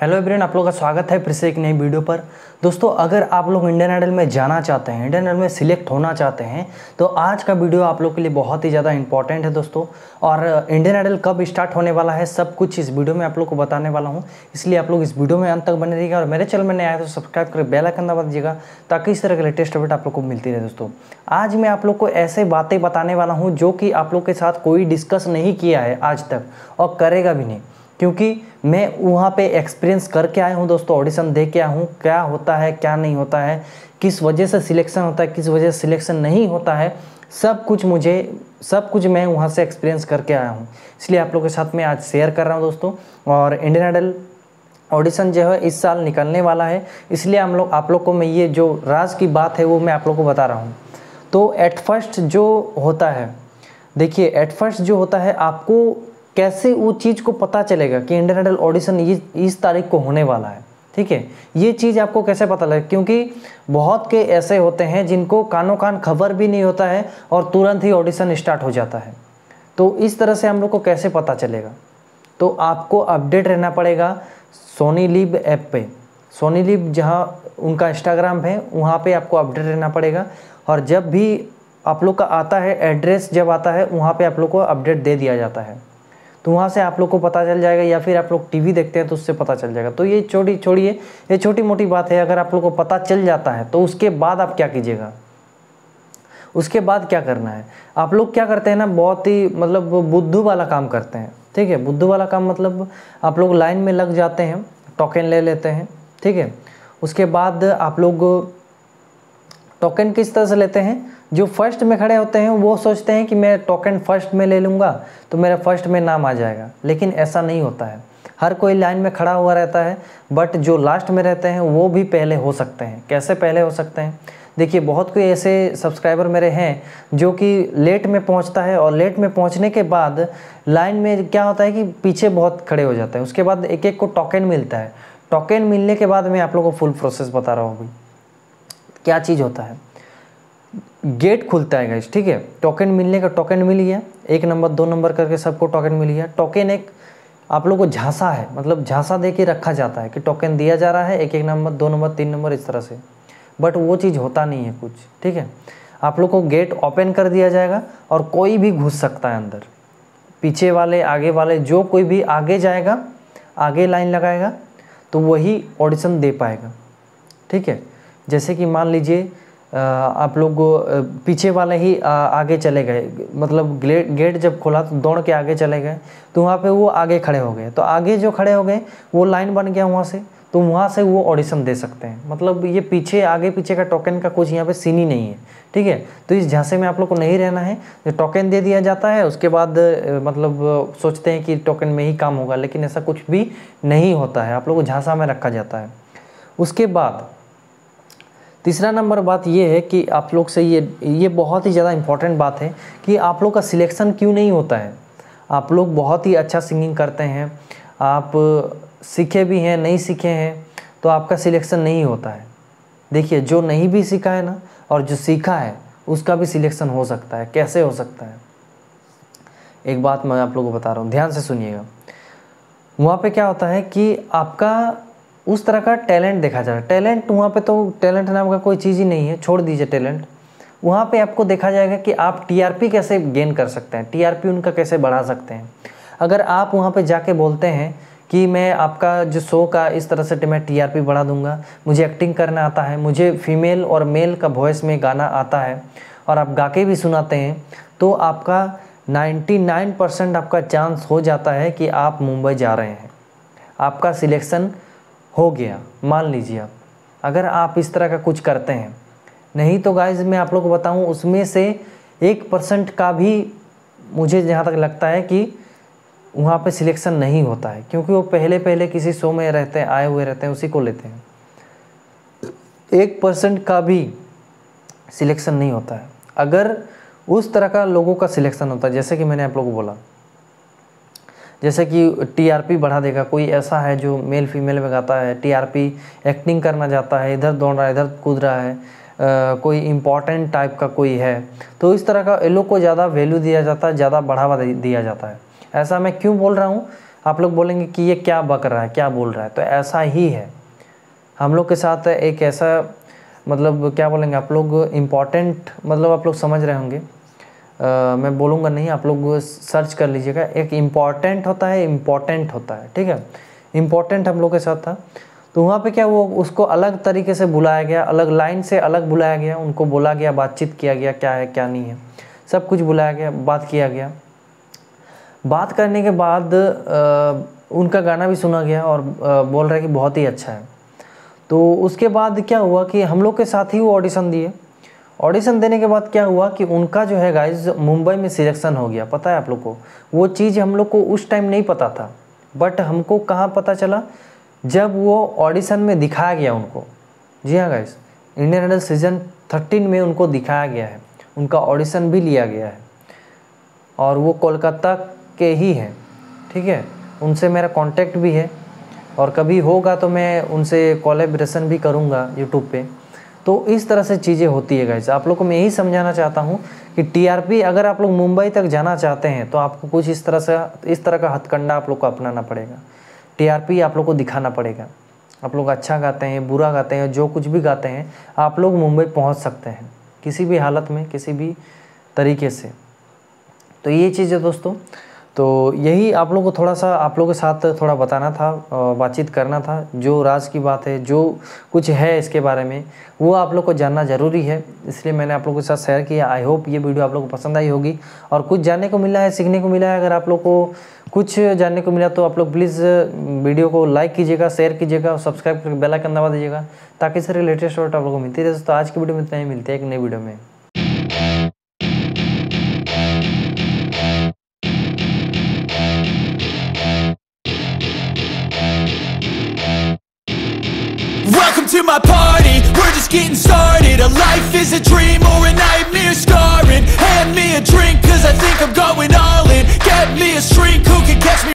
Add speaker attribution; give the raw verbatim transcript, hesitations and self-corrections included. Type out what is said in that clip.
Speaker 1: Hello everyone, आप लोगों का स्वागत है फिर से एक नई वीडियो पर। दोस्तों, अगर आप लोग इंडियन आइडल में जाना चाहते हैं, इंडियन आइडल में सिलेक्ट होना चाहते हैं, तो आज का वीडियो आप लोग के लिए बहुत ही ज़्यादा इंपॉर्टेंट है दोस्तों। और इंडियन आइडल कब स्टार्ट होने वाला है सब कुछ इस वीडियो में आप लोग को बताने वाला हूँ, इसलिए आप लोग इस वीडियो में अंत तक बने रहिएगा। और मेरे चैनल में नया है तो सब्सक्राइब करके बेल आइकन दबा दीजिएगा ताकि इस तरह के लेटेस्ट अपडेट आप लोग को मिलती रहे। दोस्तों, आज मैं आप लोग को ऐसे बातें बताने वाला हूँ जो कि आप लोग के साथ कोई डिस्कस नहीं किया है आज तक और करेगा भी नहीं, क्योंकि मैं वहाँ पे एक्सपीरियंस करके आया हूँ दोस्तों, ऑडिशन दे के आया हूँ, क्या होता है क्या नहीं होता है, किस वजह से सिलेक्शन होता है, किस वजह से सिलेक्शन नहीं होता है, सब कुछ मुझे सब कुछ मैं वहाँ से एक्सपीरियंस करके आया हूँ। इसलिए आप लोगों के साथ मैं आज शेयर कर रहा हूँ दोस्तों। और इंडियन आइडल ऑडिशन जो है इस साल निकलने वाला है, इसलिए हम लोग आप लोग को मैं ये जो राज की बात है वो मैं आप लोग को बता रहा हूँ। तो एट फर्स्ट जो होता है, देखिए एट फर्स्ट जो होता है, आपको कैसे वो चीज़ को पता चलेगा कि इंडियन आइडल ऑडिशन ये इस तारीख को होने वाला है। ठीक है, ये चीज़ आपको कैसे पता लगे, क्योंकि बहुत के ऐसे होते हैं जिनको कानों कान खबर भी नहीं होता है और तुरंत ही ऑडिशन स्टार्ट हो जाता है। तो इस तरह से हम लोग को कैसे पता चलेगा, तो आपको अपडेट रहना पड़ेगा सोनी लिव ऐप पे। सोनी लिव जहाँ उनका इंस्टाग्राम है वहाँ पे आपको अपडेट रहना पड़ेगा। और जब भी आप लोग का आता है एड्रेस, जब आता है वहाँ पे आप लोग को अपडेट दे दिया जाता है, तो वहाँ से आप लोग को पता चल जाएगा, या फिर आप लोग टीवी देखते हैं तो उससे पता चल जाएगा। तो ये छोटी छोड़िए, ये छोटी मोटी बात है। अगर आप लोग को पता चल जाता है तो उसके बाद आप क्या कीजिएगा, उसके बाद क्या करना है, आप लोग क्या करते हैं ना, बहुत ही मतलब बुद्धू वाला काम करते हैं। ठीक है, बुद्धू वाला काम मतलब आप लोग लाइन में लग जाते हैं, टोकन ले लेते हैं। ठीक है, उसके बाद आप लोग टोकन किस तरह से लेते हैं, जो फर्स्ट में खड़े होते हैं वो सोचते हैं कि मैं टोकन फर्स्ट में ले लूँगा तो मेरा फर्स्ट में नाम आ जाएगा, लेकिन ऐसा नहीं होता है। हर कोई लाइन में खड़ा हुआ रहता है, बट जो लास्ट में रहते हैं वो भी पहले हो सकते हैं। कैसे पहले हो सकते हैं, देखिए बहुत कोई ऐसे सब्सक्राइबर मेरे हैं जो कि लेट में पहुंचता है, और लेट में पहुंचने के बाद लाइन में क्या होता है कि पीछे बहुत खड़े हो जाते हैं। उसके बाद एक एक को टोकन मिलता है। टोकन मिलने के बाद मैं आप लोगों को फुल प्रोसेस बता रहा हूँ अभी क्या चीज़ होता है। गेट खुलता है गाइस, ठीक है, टोकन मिलने का, टोकन मिल गया, एक नंबर दो नंबर करके सबको टोकन मिल गया। टोकन एक आप लोगों को झांसा है, मतलब झांसा दे के रखा जाता है कि टोकन दिया जा रहा है, एक एक नंबर दो नंबर तीन नंबर इस तरह से, बट वो चीज़ होता नहीं है कुछ। ठीक है, आप लोग को गेट ओपन कर दिया जाएगा और कोई भी घुस सकता है अंदर, पीछे वाले आगे वाले, जो कोई भी आगे जाएगा, आगे लाइन लगाएगा तो वही ऑडिशन दे पाएगा। ठीक है, जैसे कि मान लीजिए आप लोग पीछे वाले ही आगे चले गए, मतलब गेट जब खोला तो दौड़ के आगे चले गए, तो वहाँ पे वो आगे खड़े हो गए, तो आगे जो खड़े हो गए वो लाइन बन गया वहाँ से, तो वहाँ से वो ऑडिशन दे सकते हैं। मतलब ये पीछे आगे पीछे का टोकन का कुछ यहाँ पे सीन ही नहीं है। ठीक है, तो इस झांसे में आप लोग को नहीं रहना है। जो टोकन दे दिया जाता है उसके बाद मतलब सोचते हैं कि टोकन में ही काम होगा, लेकिन ऐसा कुछ भी नहीं होता है, आप लोग को झांसा में रखा जाता है। उसके बाद तीसरा नंबर बात ये है कि आप लोग से ये ये बहुत ही ज़्यादा इम्पॉर्टेंट बात है कि आप लोग का सिलेक्शन क्यों नहीं होता है। आप लोग बहुत ही अच्छा सिंगिंग करते हैं, आप सीखे भी हैं, नहीं सीखे हैं, तो आपका सिलेक्शन नहीं होता है। देखिए, जो नहीं भी सीखा है ना और जो सीखा है उसका भी सिलेक्शन हो सकता है। कैसे हो सकता है, एक बात मैं आप लोगों को बता रहा हूँ, ध्यान से सुनिएगा। वहाँ पे क्या होता है कि आपका उस तरह का टैलेंट देखा जा रहा है। टैलेंट वहाँ पे तो टैलेंट नाम का कोई चीज़ ही नहीं है, छोड़ दीजिए टैलेंट। वहाँ पे आपको देखा जाएगा कि आप टीआरपी कैसे गेन कर सकते हैं, टीआरपी उनका कैसे बढ़ा सकते हैं। अगर आप वहाँ पे जाके बोलते हैं कि मैं आपका जो शो का इस तरह से मैं टीआरपी बढ़ा दूंगा, मुझे एक्टिंग करना आता है, मुझे फीमेल और मेल का वॉइस में गाना आता है, और आप गा के भी सुनाते हैं, तो आपका निन्यानवे परसेंट आपका चांस हो जाता है कि आप मुंबई जा रहे हैं, आपका सिलेक्शन हो गया। मान लीजिए आप, अगर आप इस तरह का कुछ करते हैं। नहीं तो गाइज मैं आप लोग को बताऊं, उसमें से एक परसेंट का भी मुझे जहाँ तक लगता है कि वहाँ पे सिलेक्शन नहीं होता है, क्योंकि वो पहले पहले किसी शो में रहते हैं, आए हुए रहते हैं, उसी को लेते हैं। एक परसेंट का भी सिलेक्शन नहीं होता है। अगर उस तरह का लोगों का सिलेक्शन होता है, जैसे कि मैंने आप लोगों को बोला, जैसे कि टीआरपी बढ़ा देगा, कोई ऐसा है जो मेल फीमेल में गाता है, टीआरपी एक्टिंग करना चाहता है, इधर दौड़ रहा है इधर कूद रहा है, आ, कोई इम्पॉर्टेंट टाइप का कोई है, तो इस तरह का इन लोग को ज़्यादा वैल्यू दिया जाता है, ज़्यादा बढ़ावा दिया जाता है। ऐसा मैं क्यों बोल रहा हूँ, आप लोग बोलेंगे कि ये क्या बक रहा है, क्या बोल रहा है, तो ऐसा ही है। हम लोग के साथ एक ऐसा मतलब क्या बोलेंगे आप लोग, इम्पॉर्टेंट, मतलब आप लोग समझ रहे होंगे, आ, मैं बोलूँगा नहीं, आप लोग सर्च कर लीजिएगा। एक इम्पॉर्टेंट होता है, इम्पॉर्टेंट होता है, ठीक है। इम्पॉर्टेंट हम लोग के साथ था, तो वहाँ पे क्या, वो उसको अलग तरीके से बुलाया गया, अलग लाइन से अलग बुलाया गया, उनको बोला गया, बातचीत किया गया, क्या है क्या नहीं है, सब कुछ बुलाया गया, बात किया गया। बात करने के बाद आ, उनका गाना भी सुना गया और आ, बोल रहे कि बहुत ही अच्छा है। तो उसके बाद क्या हुआ कि हम लोग के साथ ही वो ऑडिशन दिए। ऑडिशन देने के बाद क्या हुआ कि उनका जो है गाइज मुंबई में सिलेक्शन हो गया। पता है आप लोग को, वो चीज़ हम लोग को उस टाइम नहीं पता था, बट हमको कहाँ पता चला, जब वो ऑडिशन में दिखाया गया उनको। जी हाँ guys, Indian Idol season thirteen में उनको दिखाया गया है, उनका ऑडिशन भी लिया गया है और वो कोलकाता के ही हैं, ठीक है। उनसे मेरा कांटेक्ट भी है और कभी होगा तो मैं उनसे कोलैबोरेशन भी करूँगा यूट्यूब पे। तो इस तरह से चीज़ें होती है गाइस। आप लोग को मैं यही समझाना चाहता हूँ कि टीआरपी अगर आप लोग मुंबई तक जाना चाहते हैं तो आपको कुछ इस तरह से इस तरह का हथकंडा आप लोग को अपनाना पड़ेगा। टीआरपी आप लोग को दिखाना पड़ेगा। आप लोग अच्छा गाते हैं, बुरा गाते हैं, जो कुछ भी गाते हैं, आप लोग मुंबई पहुँच सकते हैं किसी भी हालत में, किसी भी तरीके से। तो ये चीज़ है दोस्तों। तो यही आप लोगों को थोड़ा सा आप लोगों के साथ थोड़ा बताना था, बातचीत करना था। जो राज की बात है, जो कुछ है इसके बारे में, वो आप लोग को जानना ज़रूरी है, इसलिए मैंने आप लोगों के साथ शेयर किया। आई होप ये वीडियो आप लोग को पसंद आई होगी और कुछ जानने को मिला है, सीखने को मिला है। अगर आप लोग को कुछ जानने को मिला तो आप लोग प्लीज़ वीडियो को लाइक कीजिएगा, शेयर कीजिएगा और सब्सक्राइब करके बेल आइकन दबा दीजिएगा ताकि सारे लेटेस्ट अपडेट आप लोग को मिलती रहे। तो आज की वीडियो में इतना ही, मिलते हैं एक नई वीडियो में।
Speaker 2: Welcome to my party, we're just getting started. A life is a dream or a nightmare scarring. Hand me a drink cause I think I'm going all in. Get me a shrink who can catch me